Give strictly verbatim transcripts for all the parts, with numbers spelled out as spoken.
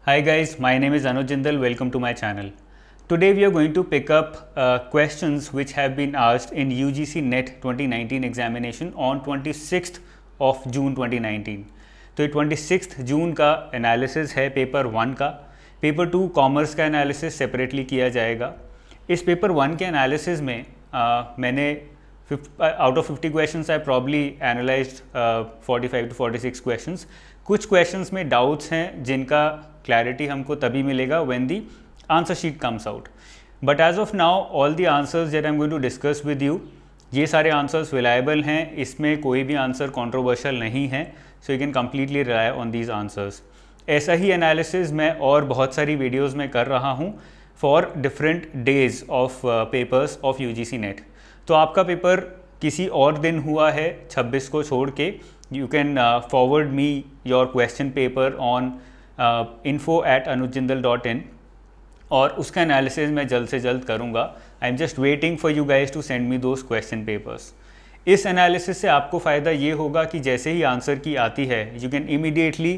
Hi guys, my name is Anuj Jindal. Welcome to my channel. Today we are going to pick up uh, questions which have been asked in U G C NET twenty nineteen examination on twenty-sixth of June twenty nineteen. तो ये twenty-sixth जून का analysis है paper one का. Paper two commerce का analysis separately किया जाएगा. इस paper one के एनालिसिस में uh, मैंने out of fifty questions I probably analyzed forty five to forty six questions. कुछ क्वेश्चंस में डाउट्स हैं जिनका क्लैरिटी हमको तभी मिलेगा when the answer sheet comes out. But as of now all the answers that I am going to discuss with you, ये सारे answers reliable हैं. इसमें कोई भी आंसर कंट्रोवर्शियल नहीं है, so you can completely rely on these answers. ऐसा ही एनालिसिस मैं और बहुत सारी वीडियोज़ में कर रहा हूँ for different days of papers of U G C NET. तो आपका पेपर किसी और दिन हुआ है छब्बीस को छोड़ के, you can forward me your question paper on info at Anuj Jindal dot in और उसका एनालिसिस मैं जल्द से जल्द करूँगा. I am just waiting for you guys to send me those question papers. इस एनालिसिस से आपको फ़ायदा ये होगा कि जैसे ही आंसर की आती है you can immediately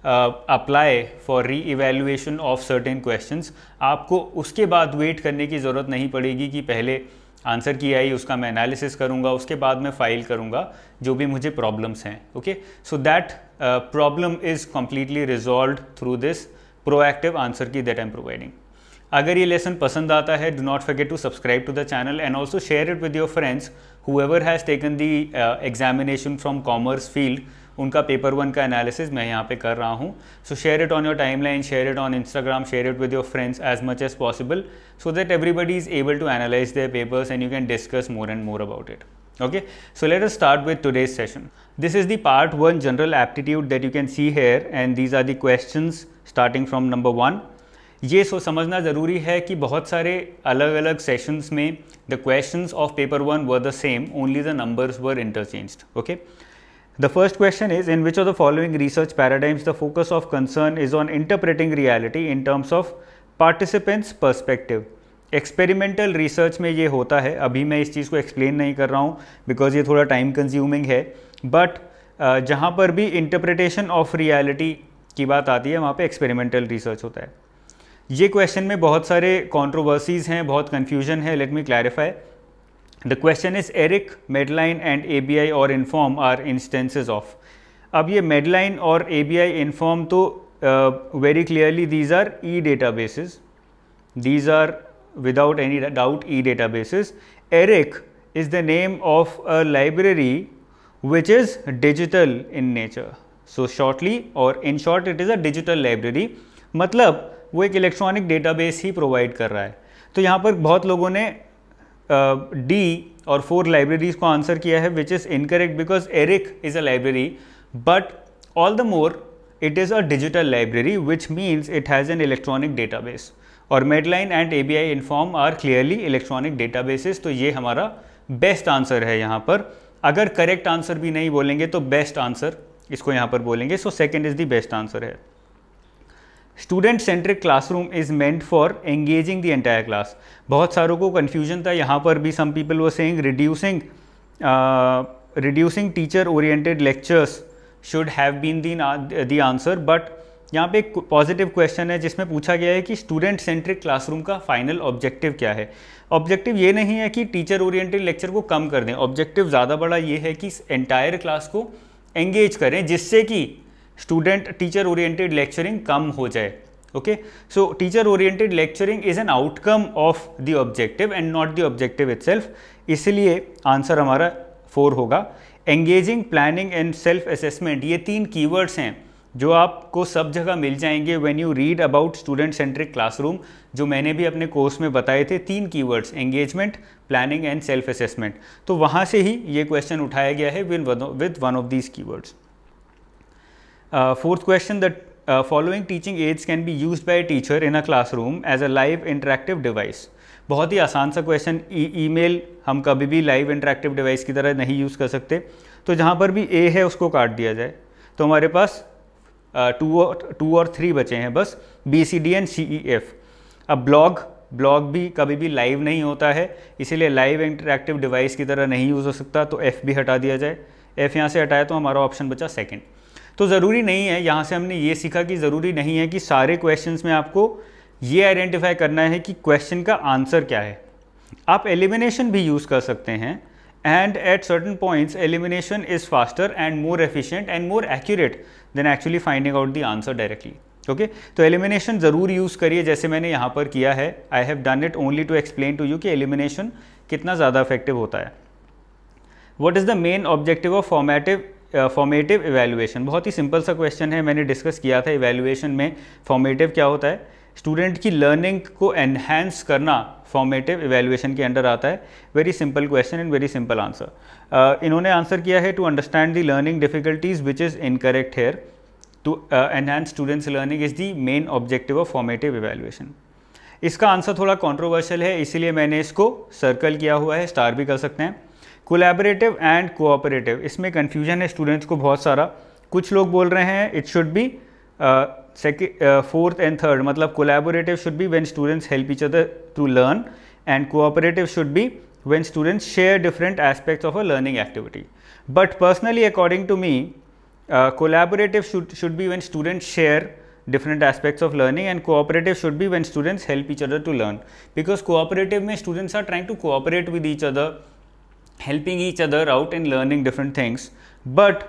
apply for reevaluation of certain questions. आपको उसके बाद वेट करने की ज़रूरत नहीं पड़ेगी कि पहले आंसर की आई उसका मैं एनालिसिस करूंगा, उसके बाद मैं फाइल करूंगा जो भी मुझे प्रॉब्लम्स हैं. Okay, so that problem is completely resolved through this proactive answer key that I am providing. अगर ये लेसन पसंद आता है, do not forget to subscribe to the channel and also share it with your friends whoever has taken the examination from commerce field. उनका paper one का analysis मैं यहाँ पे कर रहा हूँ. So share it on your timeline, share it on Instagram, share it with your friends as much as possible so that everybody is able to analyze their papers and you can discuss more and more about it. Okay, so let us start with today's session. This is the part one general aptitude that you can see here and these are the questions starting from number one. ये सो समझना ज़रूरी है कि बहुत सारे अलग अलग sessions में the questions of paper one were the same, only the numbers were interchanged. Okay. The first question is, in which of the following research paradigms the focus of concern is on interpreting reality in terms of participants perspective. Experimental research में ये होता है. अभी मैं इस चीज़ को explain नहीं कर रहा हूँ बिकॉज ये थोड़ा टाइम कंज्यूमिंग है, बट uh, जहाँ पर भी इंटरप्रिटेशन ऑफ रियलिटी की बात आती है वहाँ पे एक्सपेरिमेंटल रिसर्च होता है. ये क्वेश्चन में बहुत सारे कॉन्ट्रोवर्सीज़ हैं, बहुत कन्फ्यूजन है. Let me clarify. The question is ERIC, Medline and A B I और इन्फॉर्म आर इंस्टेंसेज ऑफ. अब ये मेडलाइन और ए बी आई इन्फॉर्म तो Uh, very clearly these are e-databases. These are without any doubt e-databases. ERIC is the name of a library which is digital in nature. So shortly or in short it is a digital library. मतलब वो एक electronic database ही provide कर रहा है. तो यहाँ पर बहुत लोगों ने डी uh, और फोर लाइब्रेरीज को आंसर किया है which is incorrect because ERIC is a library but all the more it is a digital library which means it has an electronic database. और Medline and A B I Inform are clearly electronic databases. तो ये हमारा best answer है यहाँ पर. अगर correct answer भी नहीं बोलेंगे तो बेस्ट आंसर इसको यहाँ पर बोलेंगे. So second is the best answer है. Student centric classroom is meant for engaging the entire class. बहुत सारों को कन्फ्यूजन था यहाँ पर भी. Some people were saying reducing reducing teacher oriented lectures should have been the answer. But यहाँ पे एक पॉजिटिव क्वेश्चन है जिसमें पूछा गया है कि स्टूडेंट सेंट्रिक क्लासरूम का फाइनल ऑब्जेक्टिव क्या है. ऑब्जेक्टिव ये नहीं है कि टीचर ओरिएंटेड लेक्चर को कम कर दें. ऑब्जेक्टिव ज़्यादा बड़ा ये है कि एंटायर क्लास को एंगेज करें जिससे कि स्टूडेंट टीचर ओरिएंटेड लेक्चरिंग कम हो जाए. Okay, so teacher oriented lecturing is an outcome of the objective and not the objective itself. इसलिए आंसर हमारा फोर होगा. Engaging, planning and self assessment, ये तीन कीवर्ड्स हैं जो आपको सब जगह मिल जाएंगे when you read about student centric classroom, जो मैंने भी अपने कोर्स में बताए थे. तीन keywords, engagement, planning and self assessment. तो वहाँ से ही ये क्वेश्चन उठाया गया है with one of these keywords. Fourth question, the following teaching aids can be used by a teacher in a classroom as a live interactive device. बहुत ही आसान सा क्वेश्चन. ईमेल हम कभी भी लाइव इंटरैक्टिव डिवाइस की तरह नहीं यूज़ कर सकते. तो जहाँ पर भी ए है उसको काट दिया जाए तो हमारे पास टू और टू और थ्री बचे हैं बस, B C D and C E F. अब ब्लॉग ब्लॉग भी कभी भी लाइव नहीं होता है, इसीलिए लाइव इंटरैक्टिव डिवाइस की तरह नहीं यूज़ हो सकता. तो एफ भी हटा दिया जाए. एफ यहाँ से हटाए तो हमारा ऑप्शन बचा सेकेंड. तो ज़रूरी नहीं है, यहाँ से हमने ये सीखा कि ज़रूरी नहीं है कि सारे क्वेश्चंस में आपको ये आइडेंटिफाई करना है कि क्वेश्चन का आंसर क्या है। आप एलिमिनेशन भी यूज़ कर सकते हैं, and at certain points elimination is faster and more efficient and more accurate than actually finding out the answer directly. Okay, तो एलिमिनेशन ज़रूर यूज़ करिए, जैसे मैंने यहाँ पर किया है। I have done it only to explain to you कि एलिमिनेशन कितना ज़्यादा इफेक्टिव होता है। What is the main objective of formative formative evaluation? बहुत ही सिंपल सा क्वेश्चन है, मैंने डिस्कस किया था इवैल्यूएशन में फॉर्मेटिव क्या होता है। स्टूडेंट की लर्निंग को एनहेंस करना फॉर्मेटिव इवैल्यूएशन के अंडर आता है। Very simple question and very simple answer. इन्होंने आंसर किया है to understand the learning difficulties which is incorrect here, to enhance students learning is the main objective of formative evaluation. इसका answer थोड़ा controversial है, इसीलिए मैंने इसको सर्कल किया हुआ है, स्टार भी कर सकते हैं। कोलैबोरेटिव एंड कोऑपरेटिव, इसमें कन्फ्यूजन है स्टूडेंट्स को बहुत सारा। कुछ लोग बोल रहे हैं it should be second fourth and third, मतलब collaborative should be when students help each other to learn, and cooperative should be when students share different aspects of a learning activity. But personally according to me, collaborative should should be when students share different aspects of learning, and cooperative should be when students help each other to learn, because cooperative में students are trying to cooperate with each other, helping each other out in learning different things, but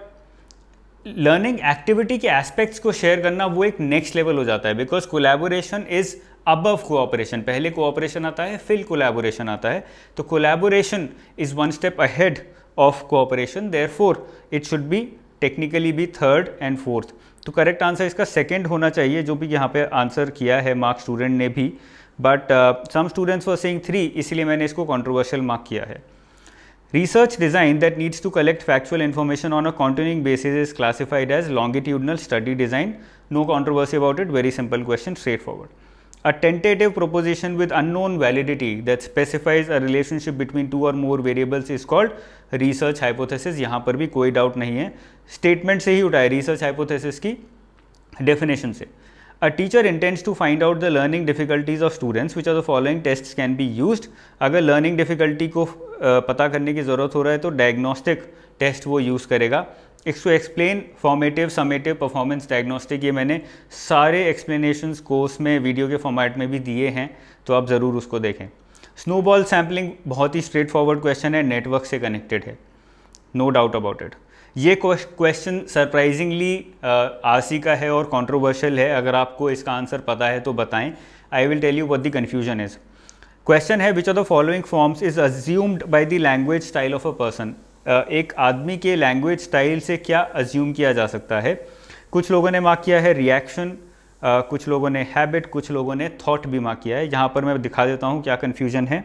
learning activity के aspects को share करना वो एक next level हो जाता है, because collaboration is above cooperation। पहले cooperation आता है, फिर collaboration आता है, तो collaboration is one step ahead of cooperation, therefore it should be technically be third and fourth। तो करेक्ट आंसर इसका सेकंड होना चाहिए, जो भी यहाँ पे आंसर किया है मार्क स्टूडेंट ने भी, but some students were saying three, इसीलिए मैंने इसको कंट्रोवर्शियल मार्क किया है। Research design that needs to collect factual information on a continuing basis is classified as longitudinal study design. No controversy about it, very simple question, straight forward. A tentative proposition with unknown validity that specifies a relationship between two or more variables is called research hypothesis। यहाँ पर भी कोई doubt नहीं है, statement से ही उठाए research hypothesis की डेफिनेशन से। A teacher intends to find out the learning difficulties of students, which of the following tests can be used। अगर learning difficulty को uh, पता करने की ज़रूरत हो रहा है तो diagnostic test वो यूज़ करेगा। इसको explain formative, summative, performance diagnostic, ये मैंने सारे एक्सप्लेनेशंस कोर्स में वीडियो के फॉर्मेट में भी दिए हैं, तो आप ज़रूर उसको देखें। स्नोबॉल सैम्पलिंग बहुत ही स्ट्रेट फॉरवर्ड क्वेश्चन है, नेटवर्क से कनेक्टेड है, नो डाउट अबाउट इट। ये क्वेश्चन सरप्राइजिंगली आरसी का है और कंट्रोवर्शियल है, अगर आपको इसका आंसर पता है तो बताएं। I will tell you what the confusion is. Question है which of the following forms is assumed by the language style of a person. एक आदमी के लैंग्वेज स्टाइल से क्या अज्यूम किया जा सकता है। कुछ लोगों ने मार्क किया है रिएक्शन, कुछ लोगों ने हैबिट, कुछ लोगों ने थॉट भी मार्क किया है। यहाँ पर मैं दिखा देता हूँ क्या कन्फ्यूजन है।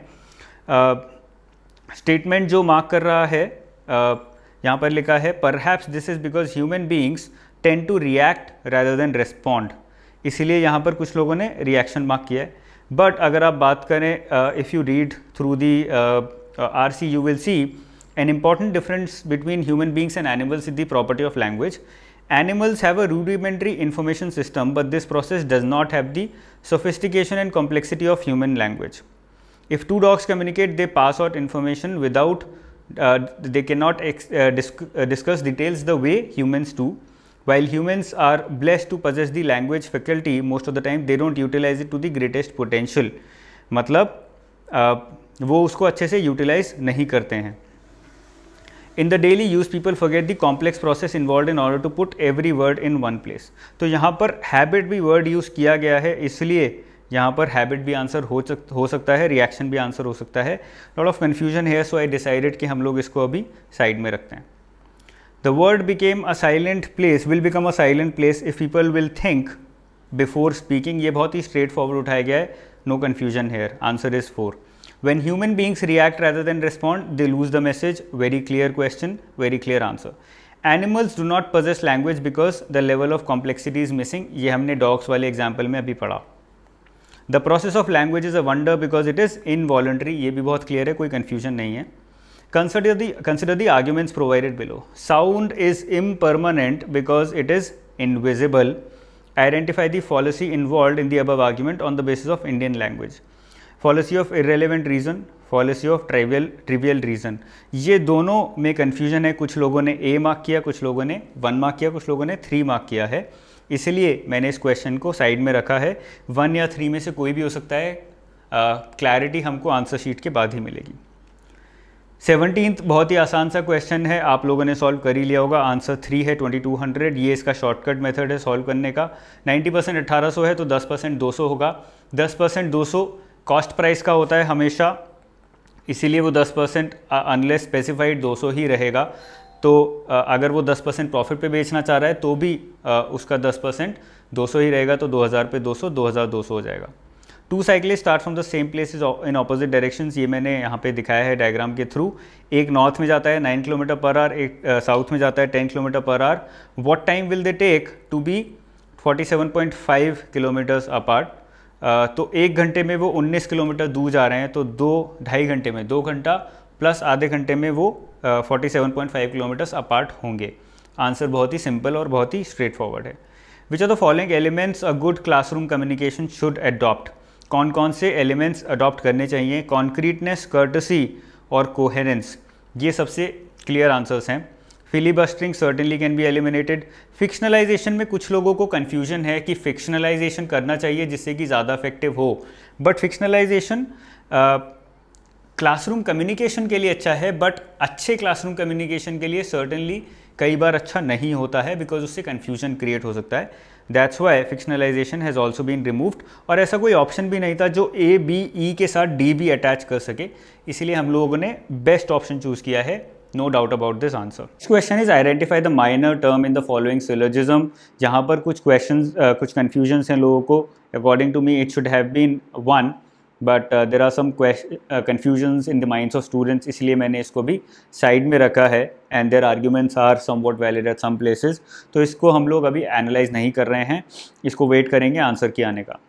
स्टेटमेंट uh, जो मार्क कर रहा है, uh, यहाँ पर लिखा है perhaps this is because human beings tend to react rather than respond, इसीलिए यहाँ पर कुछ लोगों ने रिएक्शन मार्क किया है। बट अगर आप बात करें, if you read through the R C you will see an important difference between human beings and animals is the property of language. Animals have a rudimentary information system, but this process does not have the sophistication and complexity of human language. If two dogs communicate, they pass out information without, uh, they cannot ex uh, disc uh, discuss details the way humans do. While humans are blessed to possess the language faculty, most of the time they don't utilize it to the greatest potential. मतलब uh, वो उसको अच्छे से utilize नहीं करते हैं। In the daily use, people forget the complex process involved in order to put every word in one place. तो यहाँ पर habit भी word use किया गया है, इसलिए यहाँ पर habit भी आंसर हो सक हो सकता है, reaction भी आंसर हो सकता है। Lot of confusion here, so I decided कि हम लोग इसको अभी साइड में रखते हैं। The word became a silent place, will become a silent place if people will think before speaking। ये बहुत ही straight forward उठाया गया है, no confusion here, answer is four। When human beings react rather than respond, they lose the message. Very clear question, very clear answer. Animals do not possess language because the level of complexity is missing. ये हमने dogs वाले example में अभी पढ़ा। The process of language is a wonder because it is involuntary। ये भी बहुत clear है, कोई confusion नहीं है। Consider the consider the arguments provided below. Sound is impermanent because it is invisible. Identify the fallacy involved in the above argument on the basis of Indian language. Policy of irrelevant reason, policy of trivial trivial reason, ये दोनों में confusion है। कुछ लोगों ने ए mark किया, कुछ लोगों ने वन मार्क किया, कुछ लोगों ने थ्री मार्क किया है, इसलिए मैंने इस क्वेश्चन को साइड में रखा है। वन या थ्री में से कोई भी हो सकता है, क्लैरिटी uh, हमको आंसर शीट के बाद ही मिलेगी। सेवनटीन्थ बहुत ही आसान सा क्वेश्चन है, आप लोगों ने सॉल्व कर ही लिया होगा। आंसर थ्री है ट्वेंटी टू हंड्रेड, ये इसका शॉर्टकट मेथड है सॉल्व करने का। नाइन्टी परसेंट अट्ठारह सौ है तो दस परसेंट दो सौ होगा। दस परसेंट दो सौ कॉस्ट प्राइस का होता है हमेशा, इसीलिए वो दस परसेंट अनलेस स्पेसिफाइड दो सौ ही रहेगा। तो अगर वो दस परसेंट प्रॉफिट पे बेचना चाह रहा है तो भी उसका दस परसेंट दो सौ ही रहेगा, तो दो हज़ार पे दो सौ, दो हज़ार दो सौ हो जाएगा। Two cyclists start from the same places in opposite directions, ये मैंने यहाँ पे दिखाया है डायग्राम के थ्रू। एक नॉर्थ में जाता है नाइन किलोमीटर पर आवर, एक साउथ uh, में जाता है ten kilometre per hour. What time will they take to be forty seven point five kilometres apart, तो एक घंटे में वो उन्नीस किलोमीटर दूर जा रहे हैं, तो दो ढाई घंटे में, दो घंटा प्लस आधे घंटे में वो forty seven point five kilometres apart होंगे। आंसर बहुत ही सिंपल और बहुत ही स्ट्रेट फॉरवर्ड है। Which are the following elements a good classroom communication should adopt, कौन कौन से एलिमेंट्स अडॉप्ट करने चाहिए? कॉन्क्रीटनेस, कर्टसी और कोहेरेंस, ये सबसे क्लियर आंसर्स हैं। Filibustering certainly can be eliminated. Fictionalisation में कुछ लोगों को कन्फ्यूजन है कि फिक्शनलाइजेशन करना चाहिए जिससे कि ज़्यादा इफेक्टिव हो, बट फिक्शनलाइजेशन क्लासरूम कम्युनिकेशन के लिए अच्छा है, बट अच्छे क्लासरूम कम्युनिकेशन के लिए सर्टेनली कई बार अच्छा नहीं होता है, बिकॉज उससे कन्फ्यूजन क्रिएट हो सकता है। That's why fictionalisation has also been removed, और ऐसा कोई ऑप्शन भी नहीं था जो ए बी ई के साथ डी भी अटैच कर सके, इसीलिए हम लोगों ने बेस्ट ऑप्शन चूज़ किया है। No doubt about this answer. This question is identify the minor term in the following syllogism, जहाँ पर कुछ क्वेश्चन uh, कुछ कन्फ्यूजन्स हैं लोगों को। According to me it should have been one, but there are some confusions in the minds of students, इसलिए मैंने इसको भी साइड में रखा है। And their arguments are somewhat valid at some places, तो इसको हम लोग अभी एनालाइज नहीं कर रहे हैं, इसको वेट करेंगे आंसर के आने का।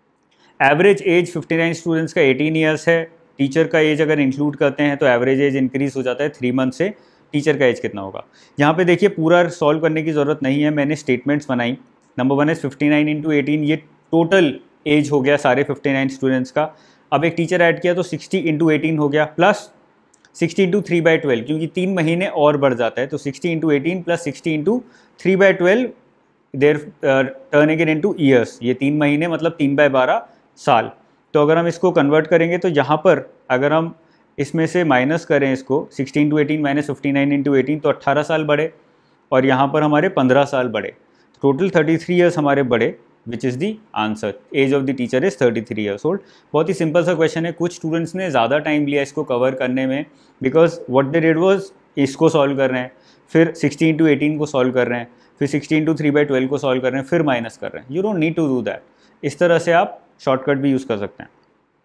Average age fifty nine students का एटीन ईयर्स है। टीचर का एज अगर इंक्लूड करते हैं तो एवरेज एज इंक्रीज हो जाता है थ्री मंथ से। टीचर का एज कितना होगा? यहाँ पे देखिए पूरा सॉल्व करने की ज़रूरत नहीं है, मैंने स्टेटमेंट्स बनाई। Number one is fifty nine into eighteen, ये टोटल एज हो गया सारे फिफ्टी नाइन स्टूडेंट्स का। अब एक टीचर ऐड किया तो सिक्सटी इंटू एटीन हो गया, plus sixty into three by twelve, क्योंकि तीन महीने और बढ़ जाता है, तो sixty into eighteen plus sixty into three by twelve, there turn again into years, ये तीन महीने मतलब तीन बाई बारह साल। तो अगर हम इसको कन्वर्ट करेंगे तो यहाँ पर अगर हम इसमें से माइनस करें इसको, sixty into eighteen minus fifty nine into eighteen, तो अट्ठारह साल बढ़े, और यहाँ पर हमारे पंद्रह साल बढ़े, टोटल थर्टी थ्री ईयर्स हमारे बढ़े, which is the answer. Age of the teacher is thirty three years old. बहुत ही सिंपल सा क्वेश्चन है। कुछ स्टूडेंट्स ने ज़्यादा टाइम लिया इसको कवर करने में, because what they did was इसको सॉल्व कर रहे हैं, फिर सिक्सटी इंटू एटीन को सॉल्व कर रहे हैं, फिर sixty into three by twelve को सॉल्व कर रहे हैं, फिर माइनस कर रहे हैं। You don't need to do that. इस तरह से आप शॉर्टकट भी यूज़ कर सकते हैं।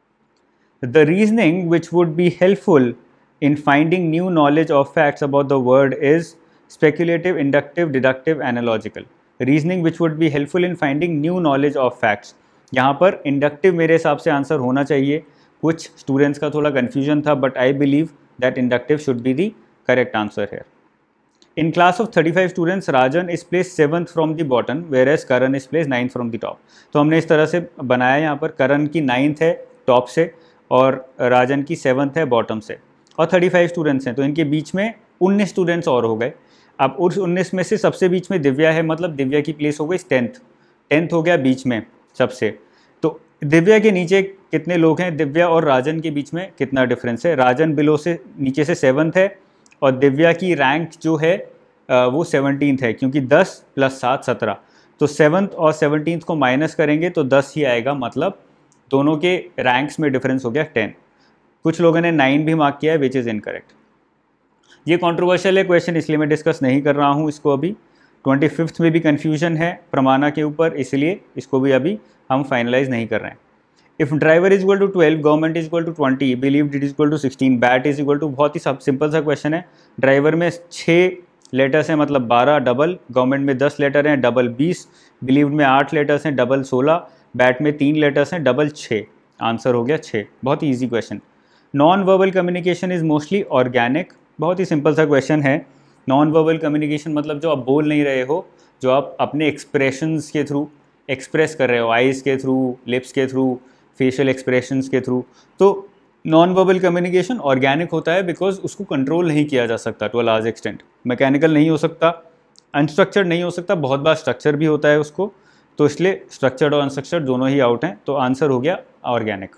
The reasoning which would be helpful in finding new knowledge of facts about the world is speculative, inductive, deductive, analogical. Reasoning which would be helpful in finding new knowledge of facts. यहाँ पर inductive मेरे हिसाब से answer होना चाहिए। कुछ students का थोड़ा confusion था, but I believe that inductive should be the correct answer here. In class of thirty-five students, Rajan is placed seventh from the bottom, whereas Karan is placed ninth from the top. तो हमने इस तरह से बनाया, यहाँ पर करण की ninth है टॉप से और राजन की सेवन्थ है बॉटम से, और थर्टी फाइव स्टूडेंट्स हैं, तो इनके बीच में उन्नीस स्टूडेंट्स और हो गए। अब उस उन्नीस में से सबसे बीच में दिव्या है, मतलब दिव्या की प्लेस हो गई टेंथ, टेंथ हो गया बीच में सबसे। तो दिव्या के नीचे कितने लोग हैं? दिव्या और राजन के बीच में कितना डिफरेंस है? राजन बिलो से नीचे से सेवन्थ है, और दिव्या की रैंक जो है वो सेवनटीन्थ है, क्योंकि दस प्लस सात सत्रह, तो सेवन्थ और सेवनटीन्थ को माइनस करेंगे तो दस ही आएगा, मतलब दोनों के रैंक्स में डिफरेंस हो गया टेन। कुछ लोगों ने नाइन भी मार्क किया है, विच इज़ इनकरेक्ट। ये कंट्रोवर्शियल है क्वेश्चन, इसलिए मैं डिस्कस नहीं कर रहा हूँ इसको अभी। ट्वेंटी फिफ्थ में भी कन्फ्यूजन है प्रमाणा के ऊपर, इसलिए इसको भी अभी हम फाइनलाइज नहीं कर रहे हैं। If driver is equal to twelve, government is equal to twenty, believed it is equal to sixteen, bat is equal to, बहुत ही सब सिंपल सा क्वेश्चन है। ड्राइवर में छः लेटर्स हैं मतलब बारह डबल, गवर्नमेंट में दस लेटर हैं डबल बीस, बिलीव्ड में आठ लेटर्स हैं डबल सोलह, बैट में तीन लेटर्स हैं डबल छः, आंसर हो गया छः। बहुत ही easy question. Non verbal communication is mostly organic, बहुत ही सिंपल सा क्वेश्चन है। नॉन वर्बल कम्युनिकेशन मतलब जो आप बोल नहीं रहे हो, जो आप अपने एक्सप्रेशंस के थ्रू एक्सप्रेस कर रहे हो, आइज़ के थ्रू, लिप्स के थ्रू, फेशियल एक्सप्रेशंस के थ्रू। तो नॉन वर्बल कम्युनिकेशन ऑर्गेनिक होता है बिकॉज उसको कंट्रोल नहीं किया जा सकता to a large extent. Mechanical नहीं हो सकता, अनस्ट्रक्चर्ड नहीं हो सकता, बहुत बार स्ट्रक्चर भी होता है उसको, तो इसलिए स्ट्रक्चर्ड और अनस्ट्रक्चर्ड दोनों ही आउट हैं, तो आंसर हो गया organic.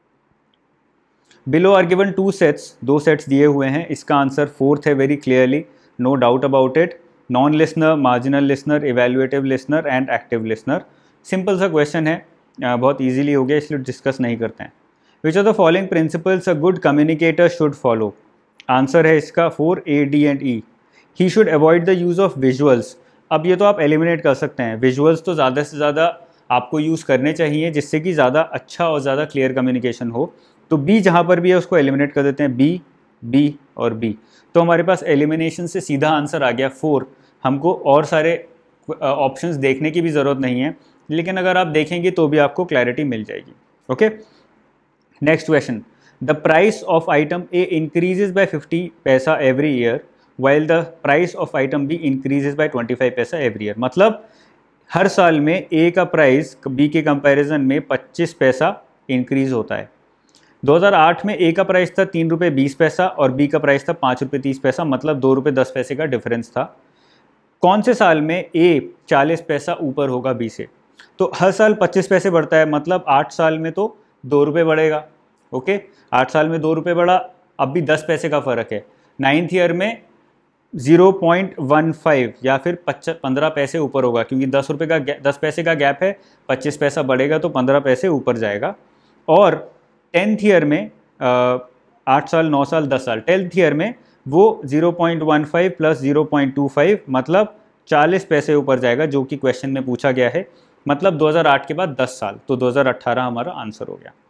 Below are given two sets, दो सेट्स दिए हुए हैं, इसका आंसर फोर्थ है very clearly, no doubt about it. Non listener, marginal listener, evaluative listener and active listener. Simple सा क्वेश्चन है, बहुत ईजिली हो गया, इसलिए डिस्कस नहीं करते हैं। Which are the following principles a good communicator should follow? Answer है इसका four A, D and E. He should avoid the use of visuals. अब ये तो आप एलिमिनेट कर सकते हैं, विजुअल्स तो ज़्यादा से ज़्यादा आपको यूज़ करने चाहिए जिससे कि ज़्यादा अच्छा और ज़्यादा क्लियर कम्युनिकेशन हो। तो बी जहाँ पर भी है उसको एलिमिनेट कर देते हैं, बी, बी और बी। तो हमारे पास एलिमिनेशन से सीधा आंसर आ गया फोर। हमको और सारे ऑप्शंस देखने की भी ज़रूरत नहीं है, लेकिन अगर आप देखेंगे तो भी आपको क्लैरिटी मिल जाएगी। Okay, next question. The price of item A increases by fifty paisa every year while the price of item B increases by twenty five paisa every year. मतलब हर साल में ए का प्राइस बी के कंपैरिजन में पच्चीस पैसा इंक्रीज होता है। दो हज़ार आठ में ए का प्राइस था तीन रुपये बीस पैसा और बी का प्राइस था पाँच रुपये तीस पैसा, मतलब दो रुपये दस पैसे का डिफरेंस था। कौन से साल में ए चालीस पैसा ऊपर होगा बी से? तो हर साल पच्चीस पैसे बढ़ता है, मतलब आठ साल में तो दो रुपये बढ़ेगा। ओके, आठ साल में दो रुपये बढ़ा, अब भी दस पैसे का फ़र्क है। नाइन्थ ईयर में ज़ीरो पॉइंट वन फाइव या फिर पंद्रह पैसे ऊपर होगा, क्योंकि दस रुपये का दस पैसे का गैप है, पच्चीस पैसा बढ़ेगा तो पंद्रह पैसे ऊपर जाएगा। और टेंथ ईयर में आठ साल, नौ साल, दस साल, टेंथ ईयर में वो zero point one five plus zero point two five मतलब चालीस पैसे ऊपर जाएगा, जो कि क्वेश्चन में पूछा गया है। मतलब दो हज़ार आठ के बाद दस साल, तो दो हज़ार अठारह हमारा आंसर हो गया।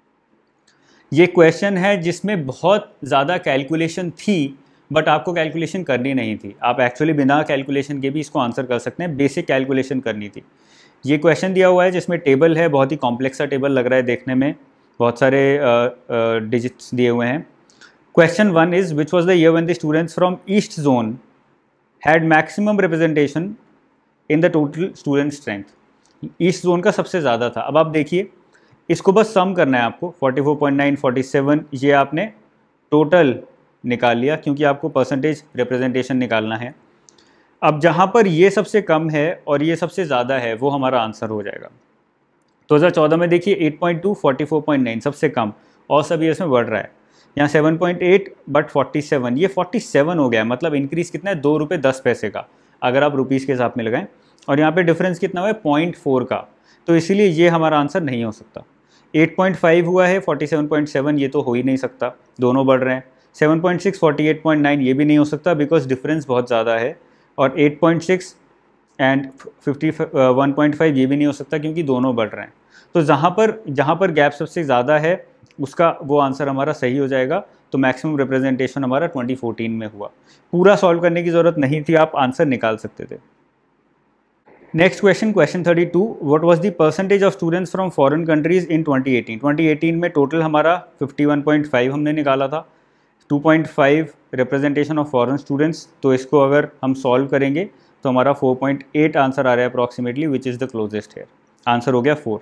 ये क्वेश्चन है जिसमें बहुत ज़्यादा कैलकुलेशन थी, बट आपको कैलकुलेशन करनी नहीं थी। आप एक्चुअली बिना कैलकुलेशन के भी इसको आंसर कर सकते हैं, बेसिक कैलकुलेशन करनी थी। ये क्वेश्चन दिया हुआ है जिसमें टेबल है, बहुत ही कॉम्प्लेक्स सा टेबल लग रहा है देखने में, बहुत सारे डिजिट्स दिए हुए हैं। Question one is which was the year when the students from east zone had maximum representation in the total student strength. East zone का सबसे ज़्यादा था। अब आप देखिए, इसको बस सम करना है आपको, forty four point nine, forty seven, ये आपने टोटल निकाल लिया, क्योंकि आपको परसेंटेज रिप्रेजेंटेशन निकालना है। अब जहाँ पर ये सबसे कम है और ये सबसे ज़्यादा है, वो हमारा आंसर हो जाएगा। दो हज़ार चौदह में देखिए eight point two, forty four point nine सबसे कम, और सब ईयर्स में बढ़ रहा है। यहाँ seven point eight but forty seven, ये फोर्टी सेवन हो गया, मतलब इंक्रीज़ कितना है, दो रुपये दस पैसे का, अगर आप रुपीज़ के हिसाब में लगाएं। और यहाँ पे डिफरेंस कितना हुआ है, पॉइंट फोर का, तो इसीलिए ये हमारा आंसर नहीं हो सकता। एट पॉइंट फाइव हुआ है, फोर्टी सेवन पॉइंट सेवन, ये तो हो ही नहीं सकता, दोनों बढ़ रहे हैं। Seven point six, forty eight point nine, ये भी नहीं हो सकता बिकॉज डिफरेंस बहुत ज़्यादा है। और eight point six and fifty one point five, ये भी नहीं हो सकता क्योंकि दोनों बढ़ रहे हैं। तो जहाँ पर जहाँ पर गैप सबसे ज़्यादा है उसका वो आंसर हमारा सही हो जाएगा। तो मैक्सिमम रिप्रेजेंटेशन हमारा ट्वेंटी फोर्टीन में हुआ। पूरा सॉल्व करने की ज़रूरत नहीं थी, आप आंसर निकाल सकते थे। Next question, question thirty two, what was the percentage of students from foreign countries in twenty eighteen. Twenty eighteen में टोटल हमारा फिफ्टी वन पॉइंट फाइव हमने निकाला था, two point five representation of foreign students, तो इसको अगर हम solve करेंगे तो हमारा फोर पॉइंट एट आंसर आ रहा है approximately, which is the closest here. Answer हो गया four.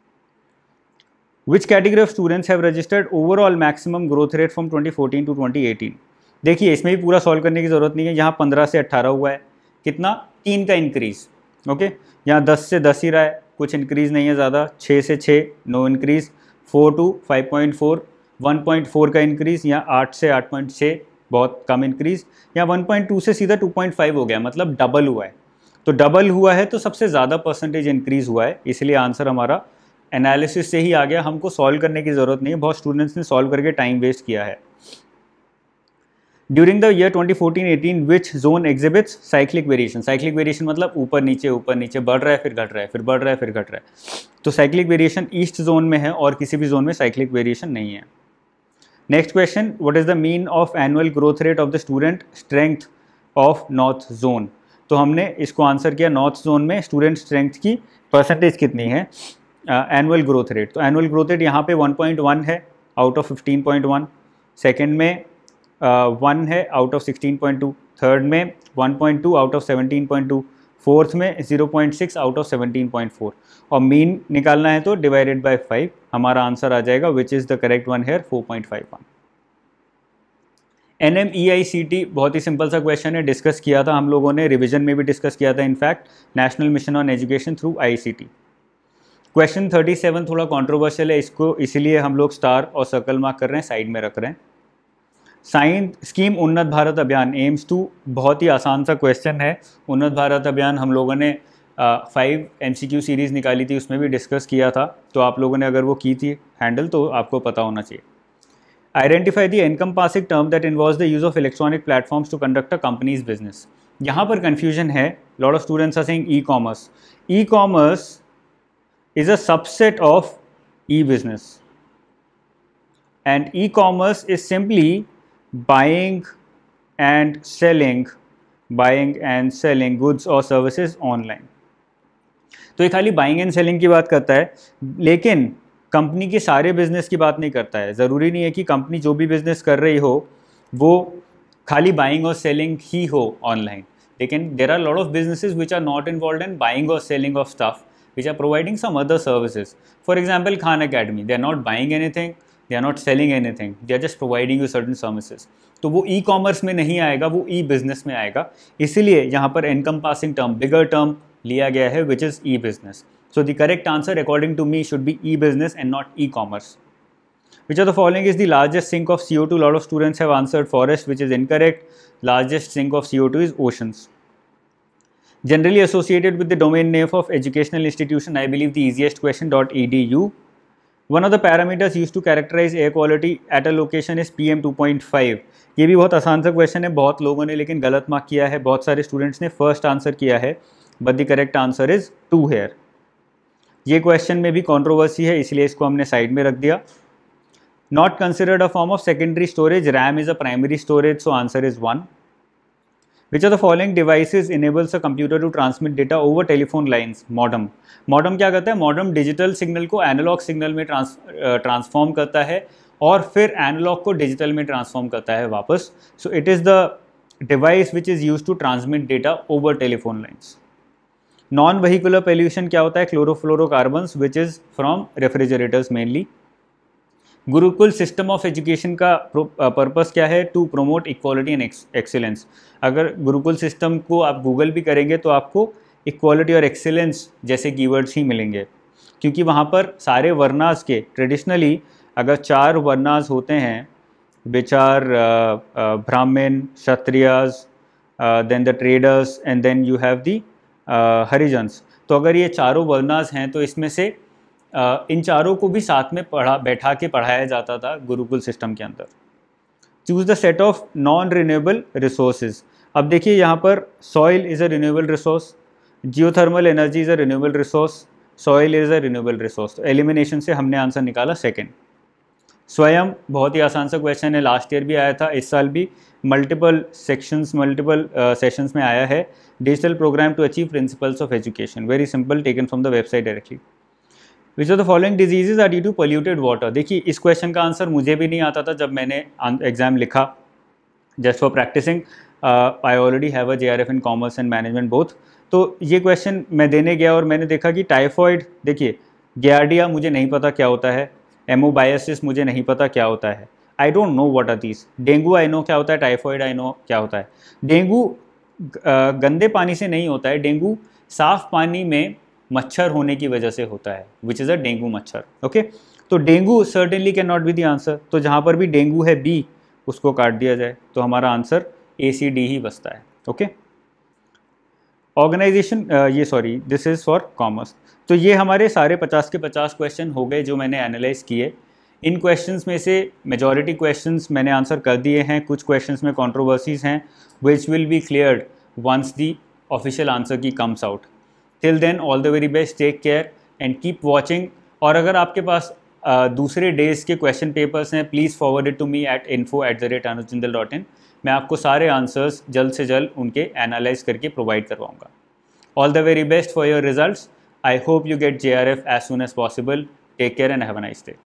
Which category of students have registered overall maximum growth rate from twenty fourteen to twenty eighteen. देखिए इसमें भी पूरा सॉल्व करने की ज़रूरत नहीं है, यहाँ पंद्रह से अट्ठारह हुआ है, कितना, तीन का इंक्रीज़। ओके, यहाँ दस से दस ही रहा है, कुछ इंक्रीज़ नहीं है ज़्यादा। छः से छः, no increase. Four to five point four, one point four का इंक्रीज़। यहाँ आठ से आठ पॉइंट छः, बहुत कम इंक्रीज़। यहाँ वन पॉइंट टू से सीधा टू पॉइंट फाइव हो गया, मतलब डबल हुआ है। तो डबल हुआ है तो सबसे ज़्यादा परसेंटेज इंक्रीज़ हुआ है, इसलिए आंसर हमारा एनालिसिस से ही आ गया, हमको सॉल्व करने की ज़रूरत नहीं है। बहुत स्टूडेंट्स ने सॉल्व करके टाइम वेस्ट किया है। During the year twenty fourteen eighteen which zone exhibits cyclic variation. Cyclic variation मतलब ऊपर नीचे ऊपर नीचे, बढ़ रहा है फिर घट रहा है, फिर बढ़ रहा है फिर घट रहा है। तो साइक्लिक वेरिएशन ईस्ट जोन में है और किसी भी जोन में साइक्लिक वेरिएशन नहीं है। Next question, what is the mean of annual growth rate of the student strength of north zone. तो हमने इसको आंसर किया, नॉर्थ जोन में स्टूडेंट स्ट्रेंथ की परसेंटेज कितनी है, एनुअल ग्रोथ रेट। तो एनुअल ग्रोथ रेट यहाँ पे वन पॉइंट वन है out of fifteen point one, second में वन uh, है out of sixteen point two, third में one point two out of seventeen point two, fourth में zero point six out of seventeen point four, और mean निकालना है तो divided by five, हमारा answer आ जाएगा which is the correct one here four point five one. N M E I C T बहुत ही सिंपल सा क्वेश्चन है, डिस्कस किया था हम लोगों ने, रिविजन में भी डिस्कस किया था in fact, national mission on education through I C T. Question thirty seven थोड़ा कॉन्ट्रोवर्शियल है, इसको इसीलिए हम लोग स्टार और सर्कल मार्क कर रहे हैं, साइड में रख रहे हैं। साइन स्कीम उन्नत भारत अभियान एम्स टू, बहुत ही आसान सा क्वेश्चन है। उन्नत भारत अभियान हम लोगों ने five M C Q series निकाली थी, उसमें भी डिस्कस किया था, तो आप लोगों ने अगर वो की थी हैंडल तो आपको पता होना चाहिए। Identify the encompassing term that involves the use of electronic platforms to conduct a company's business. यहाँ पर कन्फ्यूजन है, lot of students are saying e commerce. E commerce is a subset of e-business, and e-commerce is simply buying and selling buying and selling goods or services online। तो ये खाली buying and selling की बात करता है, लेकिन company के सारे बिजनेस की बात नहीं करता है। ज़रूरी नहीं है कि कंपनी जो भी बिजनेस कर रही हो वो खाली बाइंग और सेलिंग ही हो ऑनलाइन, लेकिन there are lot of businesses which are not involve in buying और selling of stuff, which are providing some other services. For example, Khan Academy, they are not buying anything, they are not selling anything, they are just providing you certain services. तो वो e commerce में नहीं आएगा, वो ई business में आएगा, इसीलिए यहाँ पर एनकम्पासिंग टर्म, बिगर टर्म लिया गया है which is e business. So the correct answer according to me should be e business and not e commerce. Which of the following is the largest sink of C O two? Lot of students have answered forest, which is incorrect. Largest sink of C O two is oceans. Generally associated with the domain name of educational institution, I believe the easiest question .edu. One of the parameters used to characterize air quality at a location is P M two point five. ये भी बहुत आसान सा question है, बहुत लोगों ने लेकिन गलत मार्क किया है, बहुत सारे स्टूडेंट्स ने फर्स्ट आंसर किया है, but the correct answer is two here. ये क्वेश्चन में भी कंट्रोवर्सी है, इसलिए इसको हमने साइड में रख दिया। Not considered a form of secondary storage, RAM is a primary storage, so answer is one. Which of the following devices enables a computer to transmit data over telephone lines? Modem. Modem क्या करता है? Modem digital signal को analog signal में trans transform करता है और फिर analogue को डिजिटल में ट्रांसफॉर्म करता है वापस। So it is the device which is use to transmit data over telephone lines. Non vehicular pollution क्या होता है? Chlorofluorocarbons which is from refrigerators mainly. Gurukul system of education का पर्पस क्या है? To promote equality and excellence. अगर gurukul system को आप Google भी करेंगे तो आपको इक्वालिटी और एक्सीलेंस जैसे कीवर्ड्स ही मिलेंगे, क्योंकि वहाँ पर सारे वर्णास के ट्रेडिशनली अगर चार वर्णास होते हैं which are Brahmin, Kshatriyas, then the traders and then you have the Harijans. तो अगर ये चारों वर्णास हैं तो इसमें से Uh, इन चारों को भी साथ में पढ़ा बैठा के पढ़ाया जाता था गुरुकुल सिस्टम के अंदर। Choose the set of non renewable resources. अब देखिए यहाँ पर soil is a renewable resource, geothermal energy is a renewable resource, soil is a renewable resource. तो एलिमिनेशन से हमने आंसर निकाला सेकेंड। स्वयं बहुत ही आसान सा क्वेश्चन है, लास्ट ईयर भी आया था, इस साल भी मल्टीपल सेक्शंस मल्टीपल सेशंस में आया है। Digital program to achieve principles of education, very simple, taken from the website directly. Which of the following diseases are due to polluted water. देखिए इस क्वेश्चन का आंसर मुझे भी नहीं आता था जब मैंने एग्जाम लिखा, just for practicing. I already have a J R F in commerce and management both. तो ये क्वेश्चन मैं देने गया और मैंने देखा कि टाइफॉइड, देखिए गियार्डिया मुझे नहीं पता क्या होता है, एमोबायोसिस मुझे नहीं पता क्या होता है, I don't know what are these. Dengue I know क्या होता है, टाइफॉइड आई नो क्या होता है। डेंगू गंदे पानी से नहीं होता है, डेंगू साफ पानी में मच्छर होने की वजह से होता है, विच इज़ अ डेंगू मच्छर। ओके, तो dengue certainly can not be the answer. तो जहाँ पर भी डेंगू है बी, उसको काट दिया जाए, तो हमारा आंसर ए सी डी ही बचता है। ओके, ऑर्गेनाइजेशन, ये sorry this is for commerce. तो ये हमारे सारे पचास के पचास क्वेश्चन हो गए जो मैंने एनालाइज किए। इन क्वेश्चंस में से मेजॉरिटी क्वेश्चंस मैंने आंसर कर दिए हैं, कुछ क्वेश्चंस में कंट्रोवर्सीज हैं which will be cleared once the official answer key comes out. Till then all the very best, take care and keep watching. और अगर आपके पास uh, दूसरे डेज के क्वेश्चन पेपर्स हैं, please forward it to me at info at the rate Anuj Jindal dot in. मैं आपको सारे आंसर्स जल्द से जल्द उनके एनालाइज करके प्रोवाइड करवाऊँगा। All the very best for your results. I hope you get J R F as soon as possible. Take care and have a nice day.